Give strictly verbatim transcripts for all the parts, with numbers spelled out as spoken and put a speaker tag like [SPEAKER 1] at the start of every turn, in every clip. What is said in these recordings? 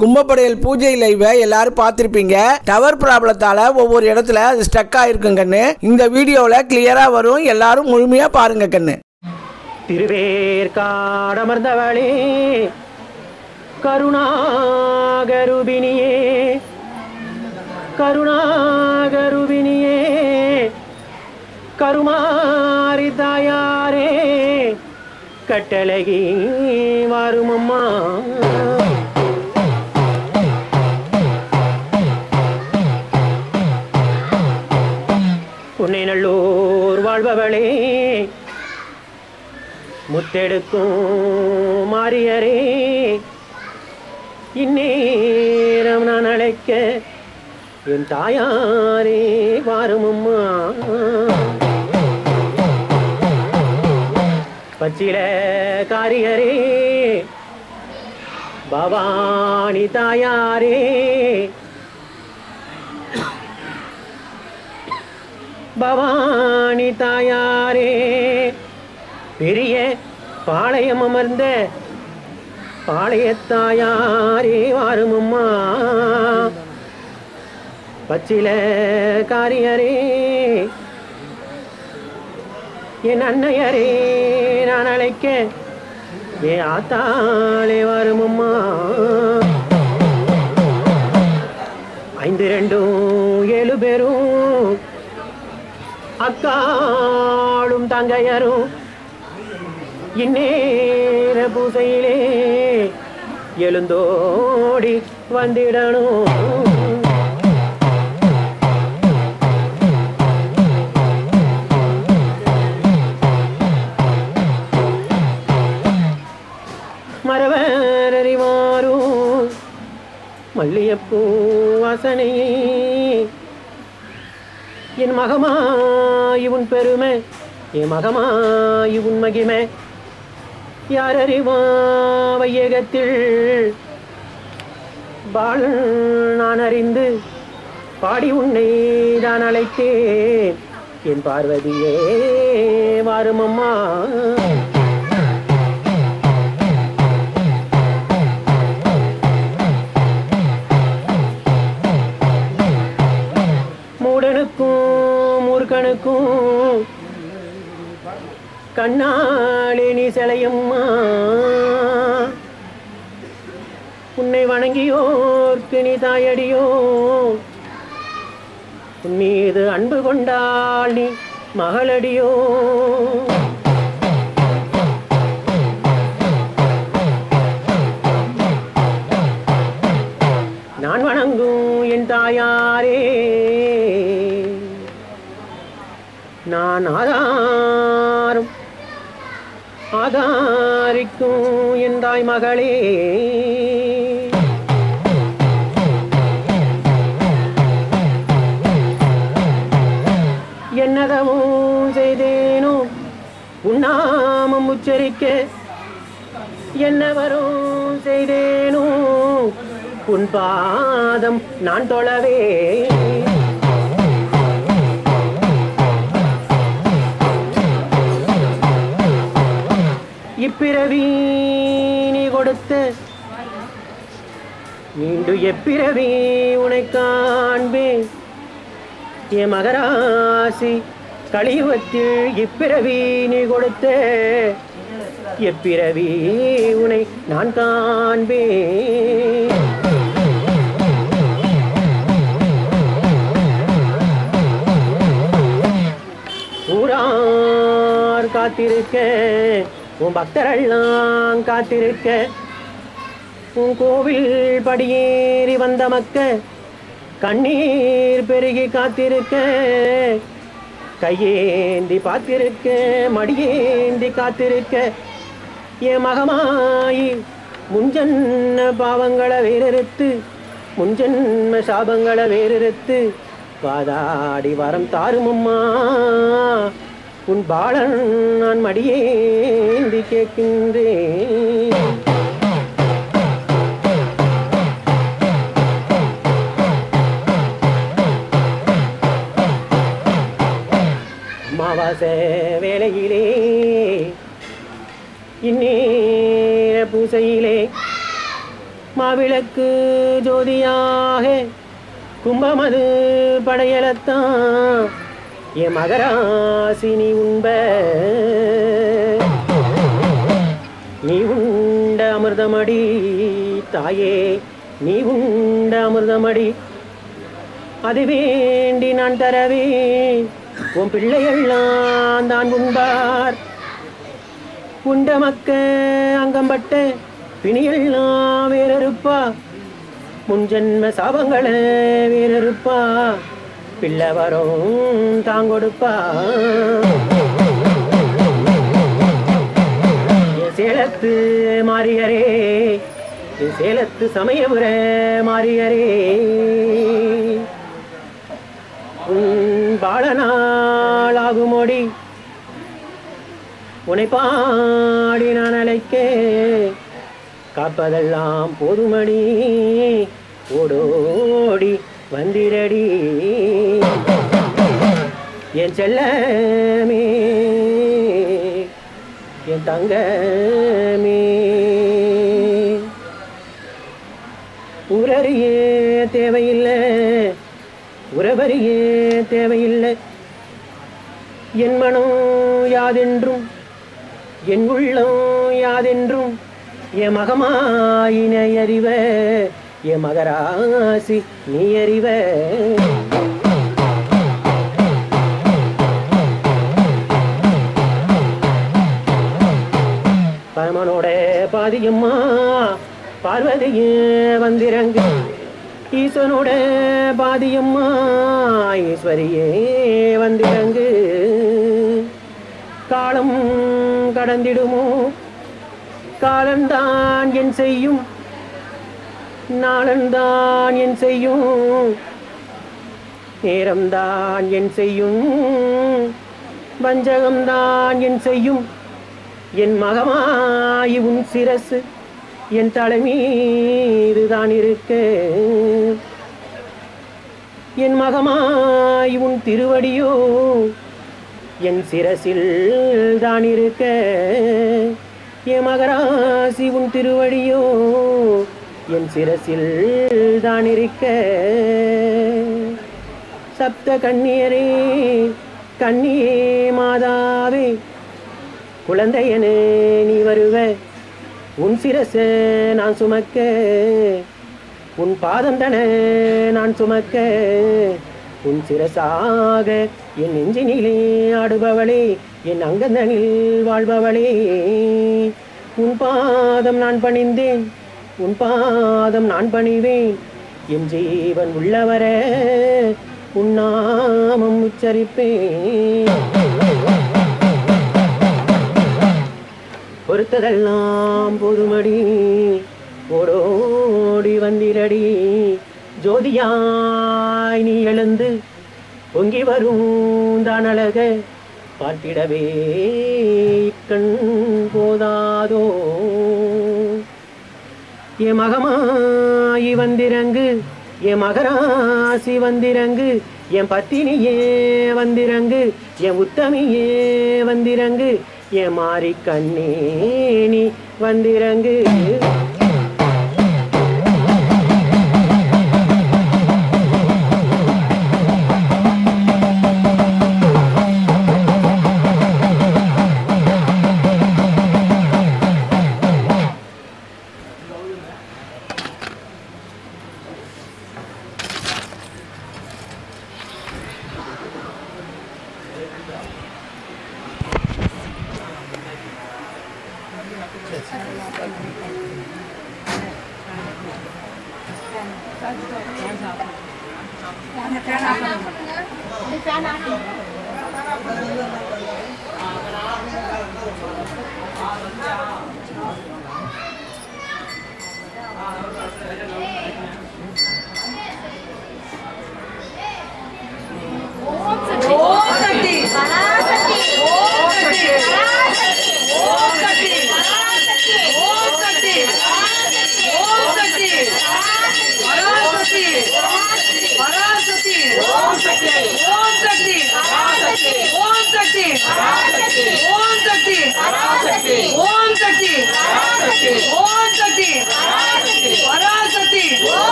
[SPEAKER 1] கும்பப்படையல் பூஜை லைவை எல்லாரும் பார்த்திருப்பீங்க. டவர் ப்ராப்ளத்தால ஒவ்வொரு இடத்துல அது ஸ்டக் ஆயிருக்குங்கன்னு இந்த வீடியோல கிளியரா வரும். எல்லாரும் முழுமையா பாருங்க கண்ணு.
[SPEAKER 2] திருவேற்காடமர்ந்தவளே கருணாகருபிணியே கருணாகருபிணியே கருமாரி தாயாரே கட்டழகி வருமம்மா. உன்னை நல்லூர் வாழ்பவளே முத்தெடுக்கும் மாரியரே இந்நேரம் நான் அழைக்க என் தாயாரே வாருமம்மா. பச்சில காரியரே பவானி தாயாரே பவானி தாயாரே பெரிய பாளையம் அமர்ந்த பாளையத்தாயாரே வாருமம்மா. பச்சில காரியரே என் அன்னையரே நான் அழைக்க ஏ ஆத்தாளே வருமம்மா. ஐந்து ரெண்டும் ஏழு பேரும் அக்காளும் தங்கையரும் இந்நேர பூசையிலே எழுந்தோடி வந்திடணும். மரவரறிவாரும் மல்லியப்பூ வாசனையே என் மகமாய் உன் பெருமை என் மகமாய் உன் மகிமை யாரறிவா வையகத்தில் பாலன் நான் அறிந்து பாடி உன்னை தான் அழைத்தேன் என் பார்வதியே வாருமம்மா. மூடனுக்கும் மூர்க்கனுக்கும் கண்ணாளே நீ சிலையம்மா. உன்னை வணங்கியோர்க்கு நீ தாயடியோ உன் மீது அன்பு கொண்டாள் நீ மகளடியோ. நான் வணங்கும் என் தாயாரே நான் ஆதாரம் ஆதாரிக்கும் என் தாய் மகளே. என்னதவும் செய்தேனோ உன்னாமம் உச்சரிக்க என்னவரும் செய்தேனோ உன் பாதம் நான் தொழவே. இப்பிறவி நீ கொடுத்த மீண்டு எப்பிறவி உனை காண்பேன் என் மகராசி கலியுகத்தில் இப்பிறவி நீ கொடுத்த எப்பிறவி உனை நான் காண்பேன். ஊரார் காத்திருக்க உன் பக்தரெல்லாம் காத்திருக்க உன் கோவில் படியேறி வந்த மக்க கண்ணீர் பெருகி காத்திருக்க கையேந்தி பார்த்திருக்க மடியேந்தி காத்திருக்க என் மகமாயி முன்ஜன்ம பாவங்களை வேறறுத்து முன்ஜன்ம சாபங்களை வேறறுத்து வாதாடி வரம் தாருமம்மா. உன் பாலன் நான் மடியேந்தி கேட்கின்றேன். அமாவாசை வேளையிலே இந்நேர பூசையிலே மாவிளக்கு ஜோதியாக கும்பமது படையலத்தான் என் மகராசி நீ உண்ப நீ உண்ட அமிர்தமடி தாயே நீ உண்ட அமிர்தமடி அது வேண்டி நான் தரவே உன் பிள்ளையெல்லாம் தான் உண்பார் உண்ட மக்க அங்கம்பட்ட பிணியெல்லாம் வேறறுப்பா முன்ஜென்ம சாபங்களை வேறறுப்பா பிள்ளை வரும் தாங்கொடுப்பா என் சேலத்து மாரியரே என் சேலத்து சமயபுர மாரியரே உன் பாலநாள் ஆகுமோடி உன்னை பாடி நான் அழைக்க காப்பதெல்லாம் போதுமடி ஓடோடி வந்திரடி என் செல்லமே என் தங்கமே உரறியே தேவையில்லை உறவறியே தேவையில்லை என் மனம் யாதென்றும் என் உள்ளம் யாதென்றும் என் மகமாயினை அறிவ என் மகராசி நீ அறிவ பரமனோட பாதியம்மா பார்வதியே வந்திரங்கு ஈசனோட பாதியம்மா ஈஸ்வரியே வந்திரங்கு காலம் கடந்திடுமோ காலந்தான் என் செய்யும் நாளந்தான் என் செய்யும் நேரம்தான் என் செய்யும் வஞ்சகம்தான் என் செய்யும் என் மகமாயி உன் சிரசு என் தலைமீதுதான் இருக்க என் மகமாய் உன் திருவடியோ என் சிரசில் தான் இருக்க என் மகராசி உன் திருவடியோ என் சிரசில் தான் இருக்க சப்த கண்ணியரே கண்ணியே மாதாவே குழந்தையனே நீ வருவ உன் சிரச நான் சுமக்க உன் பாதம் தன நான் சுமக்க உன் சிரசாக என் நெஞ்சினிலே ஆடுபவளே என் அங்கந்தனில் வாழ்பவளே உன் பாதம் நான் பணிந்தேன் உன் பாதம் நான் பணிவேன் என் ஜீவன் உள்ளவர உன் நாமம் உச்சரிப்பேன் பொறுத்ததெல்லாம் போதுமடி ஓடோடி வந்திரடி ஜோதியாய் நீ எழுந்து பொங்கி வரும் தான் அழக பார்த்திடவே கண் போதாதோ என் மகமாயி வந்திரங்கு என் மகராசி வந்திரங்கு என் பத்தினியே வந்திரங்கு என் உத்தமியே வந்திரங்கு என் மாறி கண்ணே நீ வந்திரங்கு
[SPEAKER 3] Om Shakti!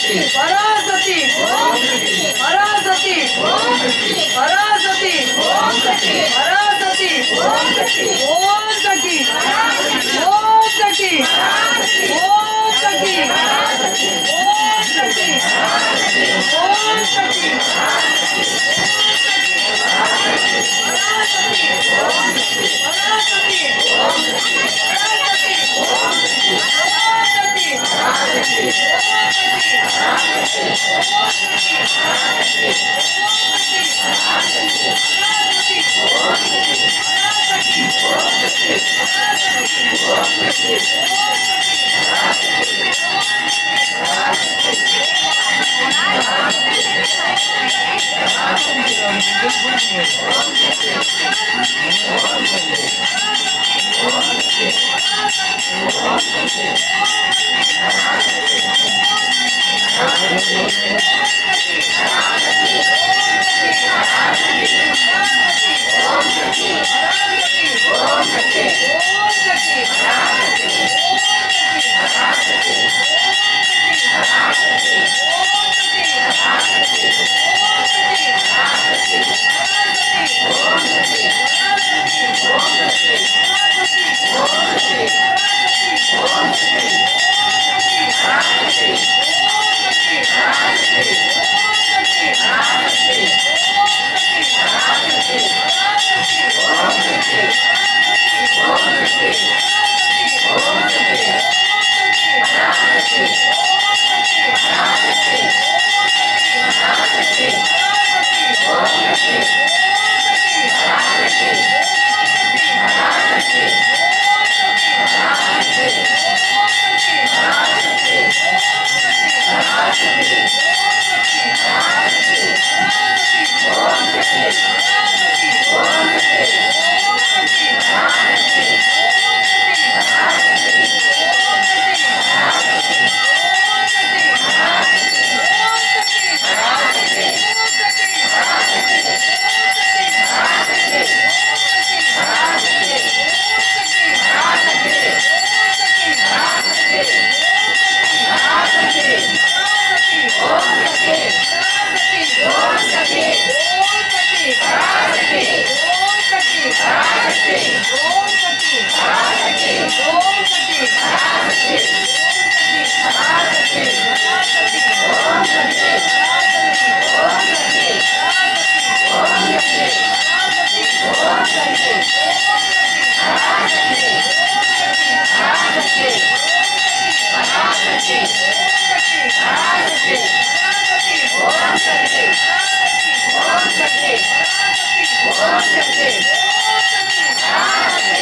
[SPEAKER 3] பராசக்தி பராசக்தி பராசக்தி பராசக்தி ஓம் சக்தி ஓம் சக்தி ஓம் சக்தி ஓம் சக்தி ஓம் சக்தி
[SPEAKER 4] Om Shakti.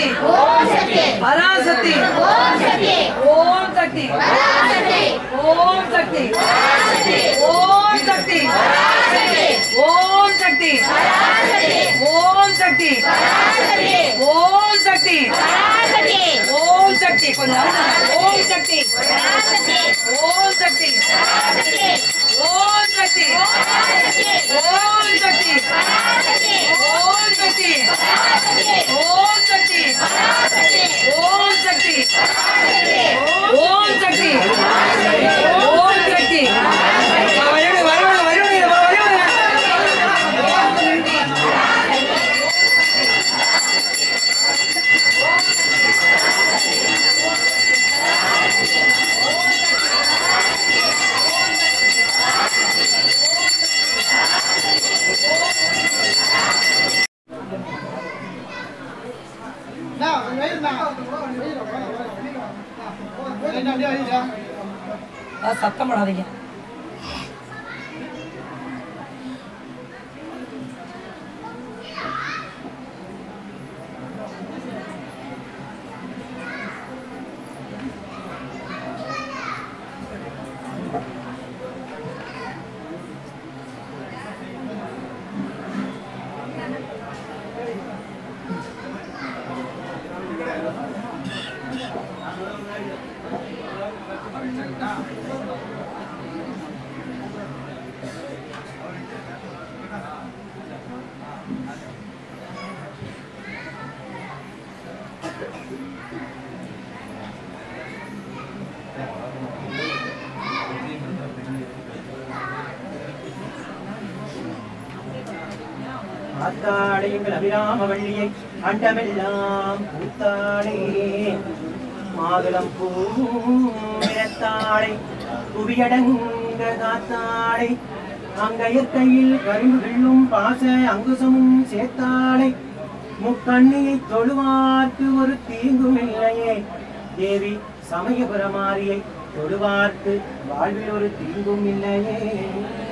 [SPEAKER 3] ஓம் சக்தி பராசக்தி ஓம் சக்தி ஓம் சக்தி பராசக்தி ஓம் சக்தி பராசக்தி ஓம் சக்தி பராசக்தி ஓம் சக்தி பராசக்தி ஓம் சக்தி பராசக்தி ஓம் சக்தி பராசக்தி ஓம் சக்தி கொஞ்சம் ஓம் சக்தி பராசக்தி ஓம் சக்தி பராசக்தி ஓம் சக்தி பராசக்தி ஓம் சக்தி பராசக்தி ஓம் சக்தி பராசக்தி ஓம் சக்தி பராசக்தி ஓம் சக்தி பராசக்தி ஓம் சக்தி ஓம் சக்தி வரணும் வரணும் வரணும் வரணும் சத்தம் போடாதீங்க.
[SPEAKER 4] ஆத்தாடே எங்கள் அபிராம வள்ளியை அண்டமெல்லாம் பூத்தாடே மாதுளம் பூத்தாடை புவியடங்க காத்தாடை அங்கயற்கையில் கரும்புகளும் பாச அங்குசமும் சேர்த்தாடை முக்கண்ணியை தொழுவார்க்கு ஒரு தீங்கும் இல்லையே தேவி சமயபுரமாரியை தொழுவார்க்கு வாழ்வில் ஒரு தீங்கும் இல்லையே.